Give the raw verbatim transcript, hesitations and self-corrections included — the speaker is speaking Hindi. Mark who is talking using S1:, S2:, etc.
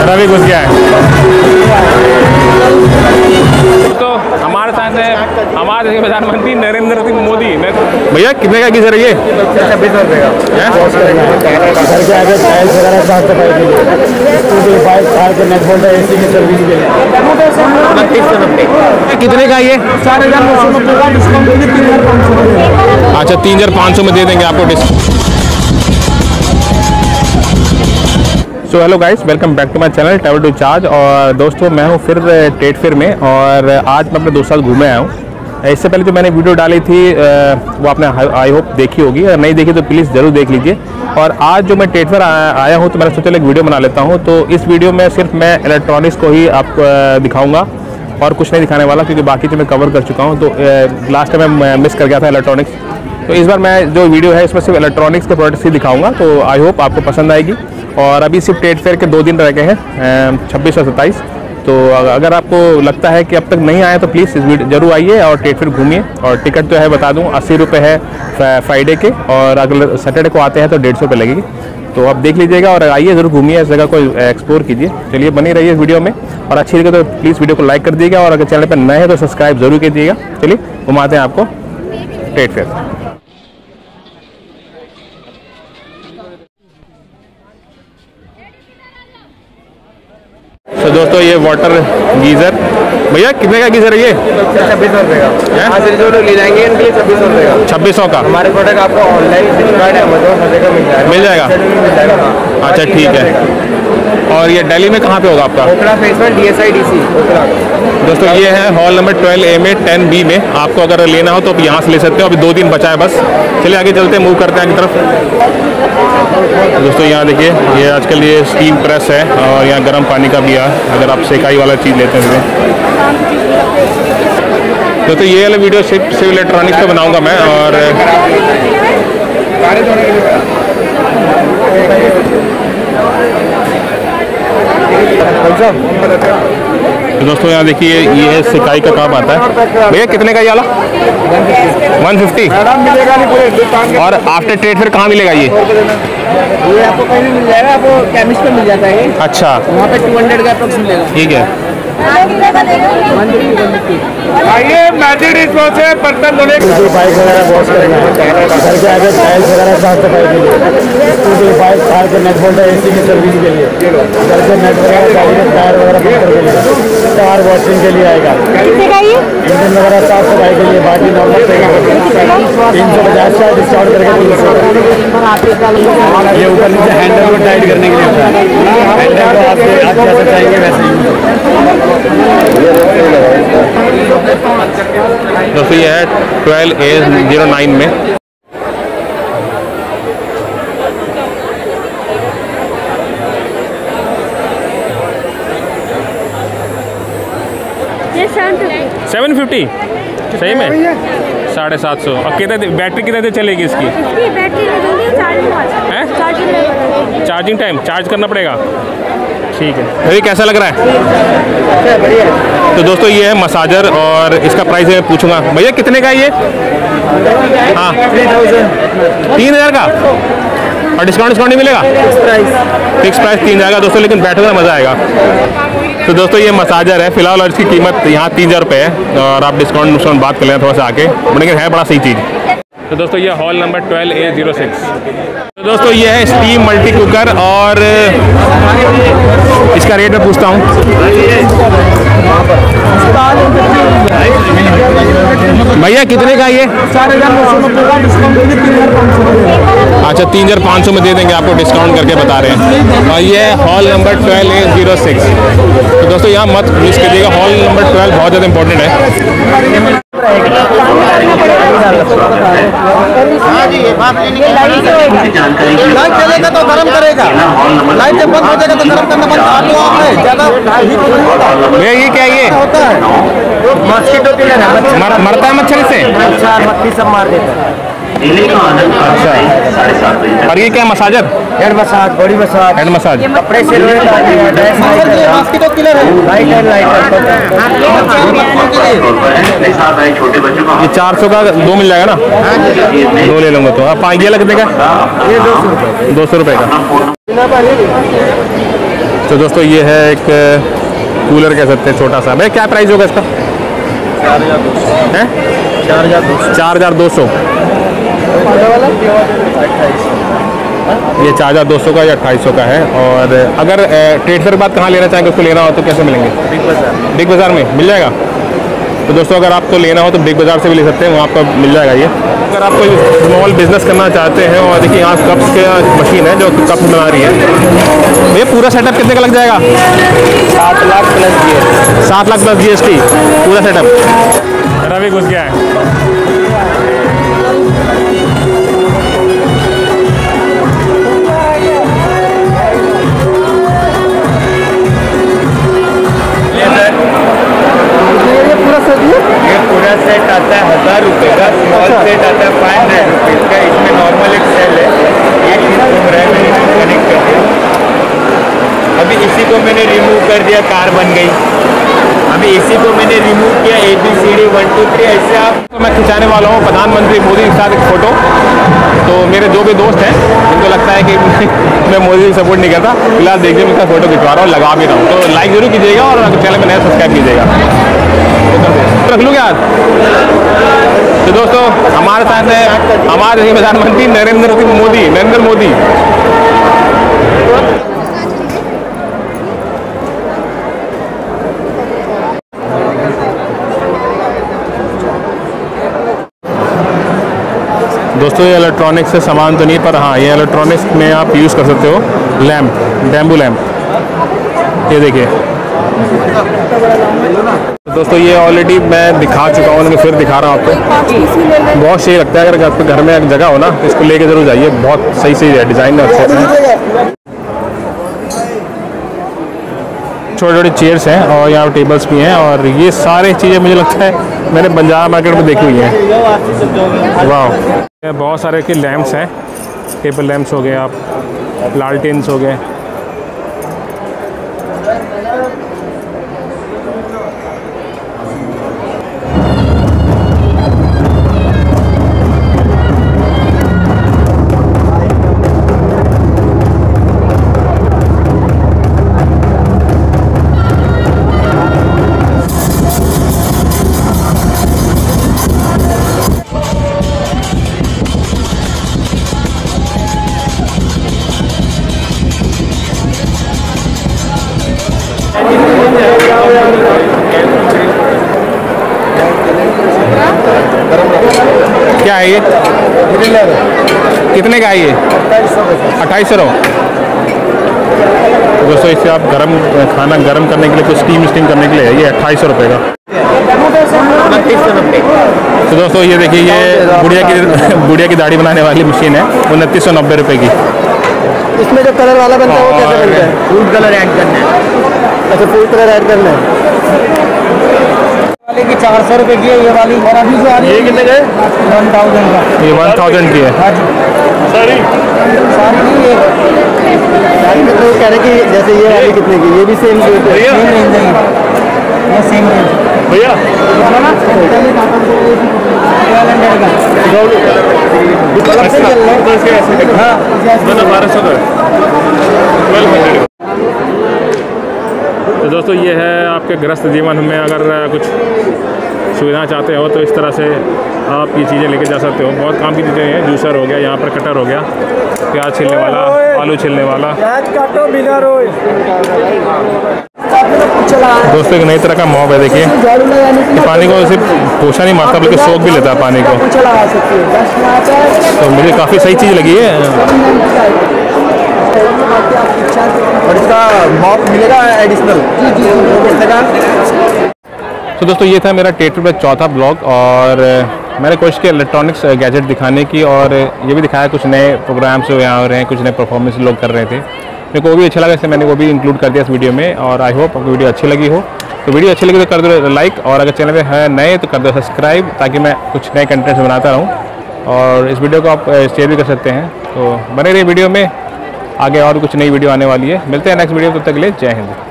S1: रवि घुस गया है। तो हमारे साथ है हमारे देश के प्रधानमंत्री नरेंद्र सिंह मोदी। भैया कितने का गीजर है ये?
S2: छब्बीस सौ रुपये का। घर के आगे टाइल्स वगैरह साफ सफाई के लिए, नेट बोल्ट एसी की सर्विस के लिए।
S1: कितने का ये?
S2: चार हजार नौ सौ नब्बे का डिस्काउंट तीन हजार पाँच सौ।
S1: अच्छा तीन हजार पाँच सौ में दे देंगे आपको discount. So hello guys, welcome back to my channel travel to charge. और दोस्तों मैं हूँ फिर ट्रेड फेयर में और आज मैं अपने दोस्त साथ घूमे आया हूँ। इससे पहले जो मैंने वीडियो डाली थी वो आपने आई होप देखी होगी, अगर नहीं देखी तो प्लीज़ ज़रूर देख लीजिए। और आज जो मैं ट्रेड फेयर आया हूँ तो मैंने सोचा एक वीडियो बना लेता हूँ। तो इस वीडियो में सिर्फ मैं इलेक्ट्रॉनिक्स को ही आपको दिखाऊँगा और कुछ नहीं दिखाने वाला, क्योंकि बाकी तो मैं कवर कर चुका हूँ। तो लास्ट टाइम मैं मिस कर गया था इलेक्ट्रॉनिक्स, तो इस बार मैं जो वीडियो है इसमें सिर्फ इलेक्ट्रॉनिक्स के प्रोडक्ट्स ही दिखाऊँगा। तो आई होप आपको पसंद आएगी। और अभी सिर्फ ट्रेड फेयर के दो दिन रह गए हैं, छब्बीस और सत्ताईस। तो अगर आपको लगता है कि अब तक नहीं आए तो प्लीज़ इस वीडियो जरूर आइए और ट्रेड फेयर घूमिए। और टिकट जो है बता दूं अस्सी रुपये है फ्राइडे के, और अगर सैटरडे को आते हैं तो डेढ़ सौ रुपये लगेगी। तो आप देख लीजिएगा और आइए ज़रूर घूमिए, इस जगह को एक्सप्लोर कीजिए। चलिए बनी रहिए इस वीडियो में, और अच्छी लगे तो प्लीज़ वीडियो को लाइक कर दीजिएगा, और अगर चैनल पर नए हैं तो सब्सक्राइब जरूर कीजिएगा। चलिए घुमाते हैं आपको ट्रेड फेयर। तो दोस्तों ये वाटर गीज़र, भैया कितने का गीज़र है ये?
S2: छब्बीस सौ रुपये का। यहाँ से जो लोग ले जाएंगे इनके लिए छब्बीस सौ रुपये का।
S1: छब्बीस सौ का
S2: हमारे प्रोडक्ट आपको ऑनलाइन फ्लिपकार्ट अमेजोन हर जगह मिल जाएगा।
S1: मिल जाएगा
S2: मिल जाएगा।
S1: अच्छा ठीक है। और ये दिल्ली में कहाँ पे होगा आपका?
S2: Okhla phase one D S I D C Okhla.
S1: दोस्तों ये है हॉल नंबर ट्वेल्व ए में टेन बी में। आपको अगर लेना हो तो आप यहाँ से ले सकते हो। अभी दो दिन बचा है बस। चलिए आगे चलते हैं, मूव करते हैं आगे तरफ। दोस्तों यहाँ देखिए, ये आजकल ये स्टीम प्रेस है और यहाँ गर्म पानी का भी है, अगर आप सेकाई वाला चीज़ लेते हैं। दोस्तों ये वाला वीडियो सिर्फ सिर्फ इलेक्ट्रॉनिक्स पे बनाऊंगा मैं। और तो दोस्तों यहाँ देखिए, ये है सिकाई का काम आता है। भैया कितने का ये वाला? One fifty. और आफ्टर ट्रेड फिर कहाँ मिलेगा ये?
S2: ये आपको कहीं भी मिल जाएगा, आपको केमिस्ट पे मिल जाता है।
S1: अच्छा
S2: वहाँ पे टू हंड्रेड का अप्रोक्स मिलेगा।
S1: ठीक है।
S2: आइए मैजिक डिशवॉश से बर्तन धोने के लिए बाइक वगैरह वॉश करना है, घर के आगे टाइल्स वगैरह साफ सफाई के लिए, स्कूटी बाइक कार के नेट बोल्ट एसी की सर्विस के लिए, घर के नेट वगैरह गाड़ी के टायर वगैरह पंचर के लिए, कार वॉशिंग के लिए आएगा, इंजन वगैरह साफ सफाई के लिए। बाकी नॉर्मल तीन सौ पचास का डिस्काउंट करके तीन सौ। ये ऊपर नीचे हैंडल को टाइट करने के लिए होता है। हैंडल को आप जैसे चाहेंगे वैसे ही।
S1: दोस्तों ये है ट्वेल्व ए जीरो नाइन में। सेवन फिफ्टी सही में साढ़े सात सौ। और कितने बैटरी कितने देर चलेगी इसकी? है चार्जिंग टाइम चार्ज करना पड़ेगा। ठीक है भाई, कैसा लग रहा है? तो दोस्तों ये है मसाजर और इसका प्राइस मैं पूछूंगा। भैया कितने का है ये? हाँ तीन हज़ार का। और डिस्काउंट डिस्काउंट नहीं मिलेगा? फिक्स प्राइस तीन हज़ार का दोस्तों, लेकिन बैठोगे मज़ा आएगा। तो दोस्तों ये मसाजर है फिलहाल, और इसकी कीमत यहाँ तीन हज़ार रुपये है। और आप डिस्काउंट डिस्काउंट बात कर लेना थोड़ा सा आके, लेकिन है बड़ा सही चीज़। तो दोस्तों ये hall number twelve A zero six. तो दोस्तों ये है स्टीम मल्टी कुकर, और इसका रेट मैं पूछता हूँ। भैया कितने का ये?
S2: चार हजार नौ सौ नब्बे का डिस्काउंट तीन हजार पाँच सौ।
S1: अच्छा तीन हज़ार पाँच सौ में दे देंगे आपको, डिस्काउंट करके बता रहे हैं। और ये है hall number twelve A zero six. तो दोस्तों यहाँ मत मिस कीजिएगा, हॉल नंबर ट्वेल्व बहुत ज़्यादा इंपॉर्टेंट है।
S2: लाइट चलेगा तो गर्म करेगा, लाइट जब बंद हो जाएगा तो गर्म करना बंद। ज्यादा
S1: भैया ये क्या ये
S2: होता है? मस्कीटो किलर है।
S1: मर, मरता है मच्छर से?
S2: मच्छर मक्खी सब मार देता है।
S1: अच्छा, और ये क्या massager?
S2: Head massage, body massage,
S1: head massage,
S2: कपड़े से मस्कीटो किलर है। लाइट है, लाइट
S1: ये चार सौ का दो मिल जाएगा ना? दो ले लूँगा। तो आप पाँच ये लगने का?
S2: ये दो सौ
S1: दो सौ रुपये का। तो दोस्तों ये है एक कूलर कह सकते हैं छोटा सा। भाई क्या प्राइस होगा इसका?
S2: चार हज़ार दो सौ
S1: है
S2: चार हज़ार दो सौ
S1: चार हज़ार दो सौ ये चार हज़ार दो सौ का या अट्ठाईस सौ का है। और अगर ट्रेड फेयर के बाद कहाँ लेना चाहेंगे, उसको लेना हो तो कैसे मिलेंगे?
S2: बिग बाजार
S1: बिग बाज़ार में मिल जाएगा। तो दोस्तों अगर आपको लेना हो तो बिग बाज़ार से भी ले सकते हैं, वहाँ आपको मिल जाएगा ये। अगर आप कोई स्मॉल बिजनेस करना चाहते हैं और देखिए यहाँ कप्स की मशीन है जो कप्स बना रही है। ये पूरा सेटअप कितने का लग जाएगा?
S2: सात lakh plus G S T
S1: सात lakh plus G S T पूरा सेटअप। रवि घुस गया है।
S2: ये पूरा सेट आता है हज़ार रुपये का, स्मॉल सेट आता है फाइव हंड्रेड रुपीज़ का। इसमें नॉर्मल एक सेल है, एक इसको मैंने कनेक्ट कर दिया। अभी इसी को मैंने रिमूव कर दिया, कार बन गई। अभी इसी को मैंने रिमूव किया, A B C D one two three ऐसे आप।
S1: तो मैं खिंचाने वाला हूँ प्रधानमंत्री मोदी के साथ एक फ़ोटो। तो मेरे जो भी दोस्त हैं उनको लगता है कि मैं मोदी की सपोर्ट नहीं करता, फिलहाल देखिए मैं इसका फ़ोटो खिंचवा रहा हूँ, लगा भी रहा हूँ। तो लाइक जरूर कीजिएगा और चैनल में नया सब्सक्राइब कीजिएगा। रख लूँ क्या? तो दोस्तों हमारे साथ है हमारे प्रधानमंत्री नरेंद्र मोदी नरेंद्र मोदी दोस्तों ये इलेक्ट्रॉनिक्स से सामान तो नहीं, पर हाँ ये इलेक्ट्रॉनिक्स में आप यूज़ कर सकते हो। लैम्प, बैम्बू लैम्प, ये देखिए। तो दोस्तों ये ऑलरेडी मैं दिखा चुका हूँ, लेकिन फिर दिखा रहा हूँ आपको। बहुत सही लगता है, अगर आपके घर में एक जगह हो ना तो इसको लेके जरूर जाइए। बहुत सही सही है, डिज़ाइन अच्छे हैं। छोटे छोटे चेयर्स हैं और यहाँ टेबल्स भी हैं। और ये सारी चीज़ें मुझे लगता है मैंने बंजारा मार्केट में देखी हुई हैं। वाह, बहुत सारे के लैम्प्स हैं, टेबल लैम्प्स हो गए, आप लालटेन्स हो गए। क्या है ये? कितने का है ये? अट्ठाईस सौ। दोस्तों इससे आप गरम खाना गरम करने के लिए, कुछ स्टीम स्टीम करने के लिए ये अट्ठाईस सौ रुपये का। तो दोस्तों ये देखिए, ये बुढ़िया की बुढ़िया की दाढ़ी बनाने वाली मशीन है, उनतीस सौ नब्बे रुपये की।
S2: इसमें जो कलर वाला बनता है वो कैसे बनता है? फूड कलर ऐड करना है। अच्छा, फूड कलर ऐड करना है। वाले की चार सौ रुपये की है ये वाली, और अभी जो आ रही है ये कितने का है? वन थाउजेंड का।
S1: ये वन थाउजेंड की है
S2: सारी सारी नहीं, ये सारी में तो कह रहे कि जैसे ये वाली कितने की? ये भी सेम रेंज है, सेम रेंज है ये, सेम रेंज भैया
S1: बारह सौ का। तो दोस्तों ये है आपके गृहस्थ जीवन में अगर कुछ सुविधा चाहते हो तो इस तरह से आप ये चीज़ें लेके जा सकते हो। बहुत काम की चीज़ें हैं, जूसर हो गया, यहाँ पर कटर हो गया, प्याज छीलने वाला, आलू छीलने वाला। दोस्तों एक नई तरह का मॉब है, देखिए पानी को सिर्फ पोछा नहीं मारता बल्कि सोख भी लेता है पानी को। तो मुझे काफ़ी सही चीज़ लगी है।
S2: और इसका मॉप मिलेगा एडिशनल।
S1: तो दोस्तों ये था मेरा टेटर पे चौथा ब्लॉग, और मैंने कोशिश की इलेक्ट्रॉनिक्स गैजेट दिखाने की, और ये भी दिखाया कुछ नए प्रोग्राम्स जो यहाँ हो रहे हैं, कुछ नए परफॉर्मेंस लोग कर रहे थे। मेरे को वो भी अच्छा लगा, इसलिए मैंने वो भी इंक्लूड कर दिया इस वीडियो में। और आई होप आपको वीडियो अच्छी लगी हो। तो वीडियो अच्छी लगी तो कर दो लाइक, और अगर चैनल पे है नए तो कर दो सब्सक्राइब, ताकि मैं कुछ नए कंटेंट्स बनाता रहूँ। और इस वीडियो को आप शेयर भी कर सकते हैं। तो बने रहिए वीडियो में, आगे और कुछ नई वीडियो आने वाली है। मिलते हैं नेक्स्ट वीडियो, तब तक के लिए जय हिंद।